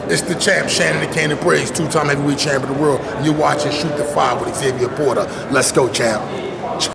It's the champ, Shannon Briggs, two-time heavyweight champion of the world. You're watching Shoot the Five with Xavier Porter. Let's go, champ.